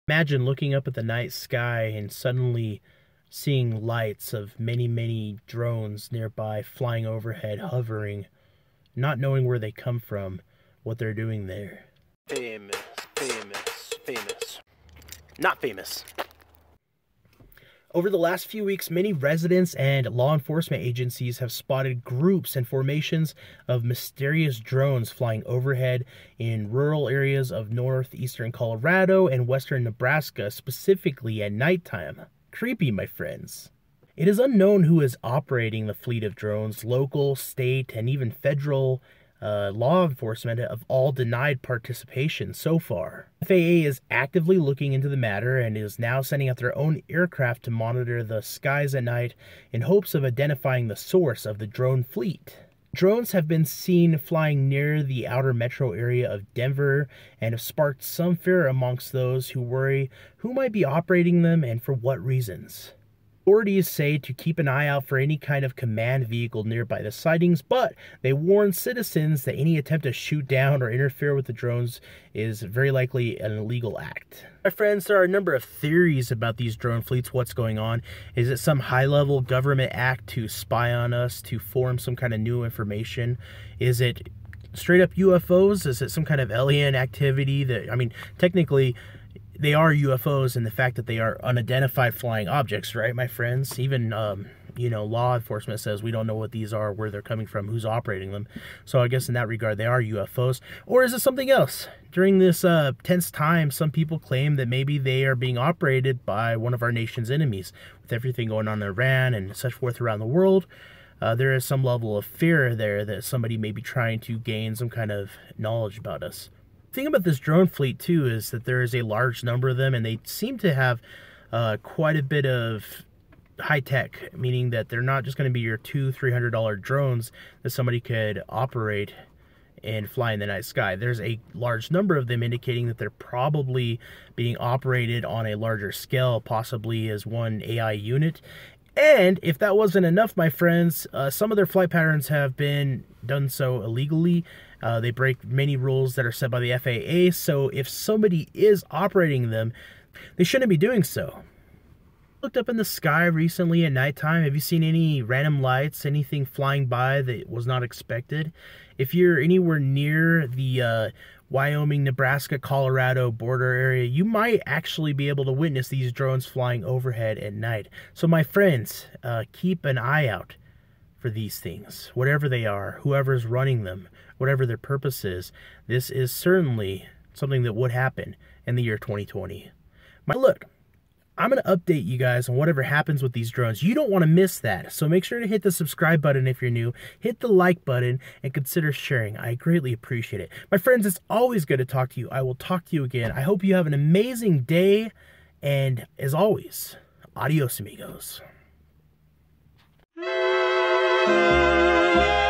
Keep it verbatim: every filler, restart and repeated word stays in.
Imagine looking up at the night sky and suddenly seeing lights of many, many drones nearby flying overhead, hovering, not knowing where they come from, what they're doing there. Famous, famous, famous. Not famous. Over the last few weeks, many residents and law enforcement agencies have spotted groups and formations of mysterious drones flying overhead in rural areas of northeastern Colorado and western Nebraska, specifically at nighttime. Creepy, my friends. It is unknown who is operating the fleet of drones. Local, state, and even federal Uh, law enforcement have all denied participation so far. F A A is actively looking into the matter and is now sending out their own aircraft to monitor the skies at night in hopes of identifying the source of the drone fleet. Drones have been seen flying near the outer metro area of Denver and have sparked some fear amongst those who worry who might be operating them and for what reasons. Authorities say to keep an eye out for any kind of command vehicle nearby the sightings, but they warn citizens that any attempt to shoot down or interfere with the drones is very likely an illegal act. My friends, there are a number of theories about these drone fleets. What's going on? Is it some high-level government act to spy on us, to form some kind of new information? Is it straight up U F Os? Is it some kind of alien activity that, I mean, technically, they are U F Os in the fact that they are unidentified flying objects, right, my friends? Even, um, you know, law enforcement says we don't know what these are, where they're coming from, who's operating them. So I guess in that regard, they are U F Os. Or is it something else? During this uh, tense time, some people claim that maybe they are being operated by one of our nation's enemies. With everything going on in Iran and such forth around the world, uh, there is some level of fear there that somebody may be trying to gain some kind of knowledge about us. The thing about this drone fleet, too, is that there is a large number of them, and they seem to have uh, quite a bit of high tech, meaning that they're not just going to be your two, three hundred dollar drones that somebody could operate and fly in the night sky. There's a large number of them, indicating that they're probably being operated on a larger scale, possibly as one A I unit. And if that wasn't enough, my friends, uh, some of their flight patterns have been done so illegally. Uh, they break many rules that are set by the F A A, so if somebody is operating them, they shouldn't be doing so. Looked up in the sky recently at nighttime. Have you seen any random lights, anything flying by that was not expected? If you're anywhere near the uh, Wyoming, Nebraska, Colorado border area, you might actually be able to witness these drones flying overhead at night. So my friends, uh, keep an eye out for these things, whatever they are, whoever's running them, whatever their purpose is. This is certainly something that would happen in the year twenty twenty. My look, I'm going to update you guys on whatever happens with these drones. You don't want to miss that, so make sure to hit the subscribe button if you're new, hit the like button, and consider sharing. I greatly appreciate it. My friends, it's always good to talk to you. I will talk to you again. I hope you have an amazing day, and as always, adios, amigos. Thank you.